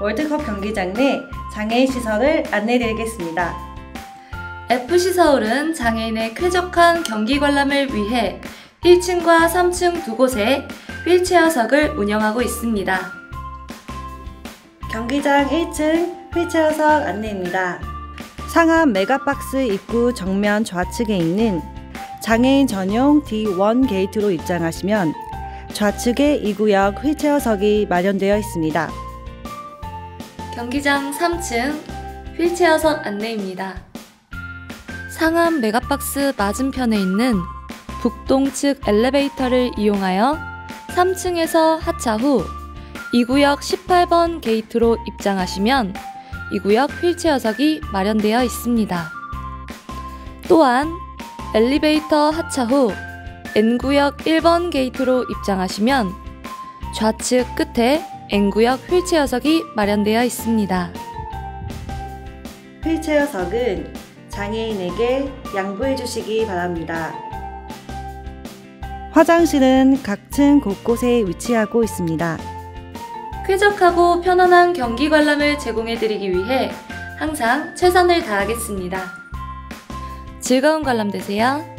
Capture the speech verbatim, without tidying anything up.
월드컵 경기장 내 장애인 시설을 안내해드리겠습니다. 에프씨 서울은 장애인의 쾌적한 경기 관람을 위해 일 층과 삼 층 두 곳에 휠체어석을 운영하고 있습니다. 경기장 일 층 휠체어석 안내입니다. 상암 메가박스 입구 정면 좌측에 있는 장애인 전용 디 원 게이트로 입장하시면 좌측에 이 구역 휠체어석이 마련되어 있습니다. 경기장 삼 층 휠체어석 안내입니다. 상암 메가박스 맞은편에 있는 북동 측 엘리베이터를 이용하여 삼 층에서 하차 후 이 구역 십팔 번 게이트로 입장하시면 이 구역 휠체어석이 마련되어 있습니다. 또한 엘리베이터 하차 후 엔 구역 일 번 게이트로 입장하시면 좌측 끝에 엔 구역 휠체어석이 마련되어 있습니다. 휠체어석은 장애인에게 양보해 주시기 바랍니다. 화장실은 각 층 곳곳에 위치하고 있습니다. 쾌적하고 편안한 경기 관람을 제공해드리기 위해 항상 최선을 다하겠습니다. 즐거운 관람 되세요.